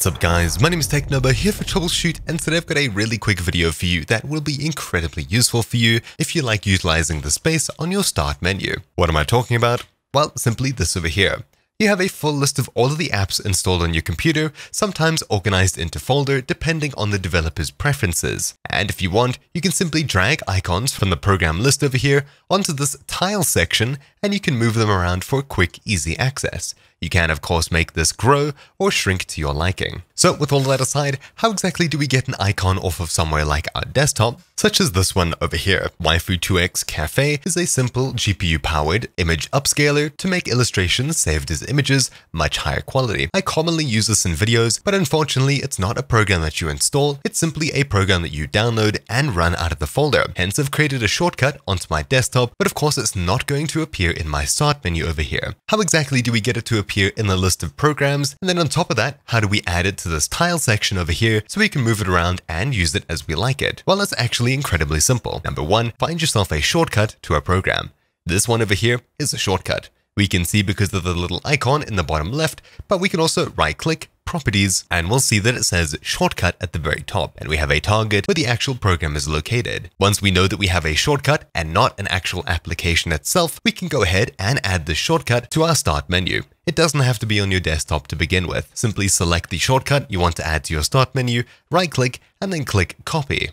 What's up guys, my name is Technobo here for Troubleshoot, and today I've got a really quick video for you that will be incredibly useful for you if you like utilizing the space on your start menu. What am I talking about? Well, simply this over here. You have a full list of all of the apps installed on your computer, sometimes organized into folder depending on the developer's preferences. And if you want, you can simply drag icons from the program list over here onto this tile section, and you can move them around for quick, easy access. You can, of course, make this grow or shrink to your liking. So with all that aside, how exactly do we get an icon off of somewhere like our desktop, such as this one over here? Waifu2x Cafe is a simple GPU-powered image upscaler to make illustrations saved as images much higher quality. I commonly use this in videos, but unfortunately it's not a program that you install, it's simply a program that you download and run out of the folder. Hence I've created a shortcut onto my desktop, but of course it's not going to appear in my start menu over here. How exactly do we get it to appear in the list of programs? And then on top of that, how do we add it to this tile section over here so we can move it around and use it as we like it? Well, it's actually incredibly simple. Number one, find yourself a shortcut to a program. This one over here is a shortcut. We can see because of the little icon in the bottom left, but we can also right-click Properties, and we'll see that it says Shortcut at the very top, and we have a target where the actual program is located. Once we know that we have a shortcut and not an actual application itself, we can go ahead and add the shortcut to our start menu. It doesn't have to be on your desktop to begin with. Simply select the shortcut you want to add to your start menu, right-click, and then click Copy.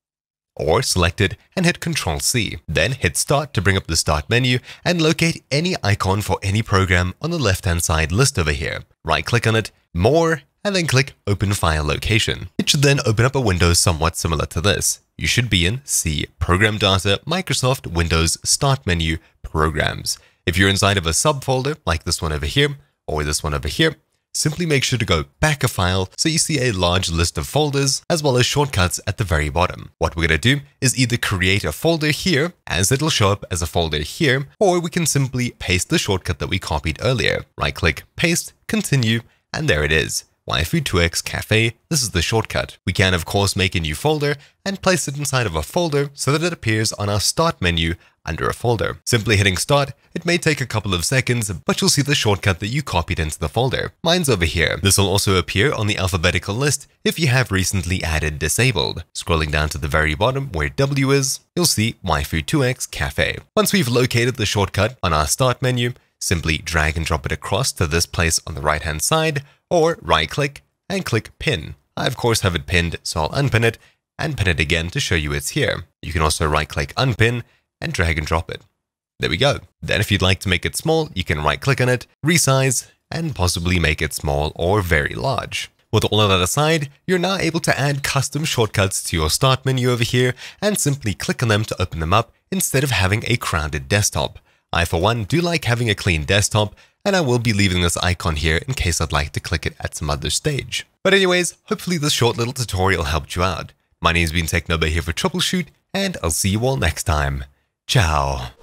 Or select it and hit Ctrl+C. Then hit Start to bring up the start menu and locate any icon for any program on the left-hand side list over here. Right-click on it, More, and then click Open File Location. It should then open up a window somewhat similar to this. You should be in C, Program Data, Microsoft Windows Start Menu, Programs. If you're inside of a subfolder like this one over here, or this one over here, simply make sure to go back a file so you see a large list of folders as well as shortcuts at the very bottom. What we're going to do is either create a folder here, as it'll show up as a folder here, or we can simply paste the shortcut that we copied earlier. Right-click, paste, continue, and there it is. Waifu2x Cafe, this is the shortcut. We can of course make a new folder and place it inside of a folder so that it appears on our start menu under a folder. Simply hitting start, it may take a couple of seconds, but you'll see the shortcut that you copied into the folder. Mine's over here. This will also appear on the alphabetical list if you have recently added disabled. Scrolling down to the very bottom where W is, you'll see Waifu2x Cafe. Once we've located the shortcut on our start menu, simply drag and drop it across to this place on the right hand side, or right-click and click Pin. I of course have it pinned, so I'll unpin it and pin it again to show you it's here. You can also right-click Unpin and drag and drop it. There we go. Then if you'd like to make it small, you can right-click on it, resize, and possibly make it small or very large. With all of that aside, you're now able to add custom shortcuts to your start menu over here and simply click on them to open them up instead of having a crowded desktop. I, for one, do like having a clean desktop, and I will be leaving this icon here in case I'd like to click it at some other stage. But anyways, hopefully this short little tutorial helped you out. My name's been Technobo here for Troubleshoot, and I'll see you all next time. Ciao.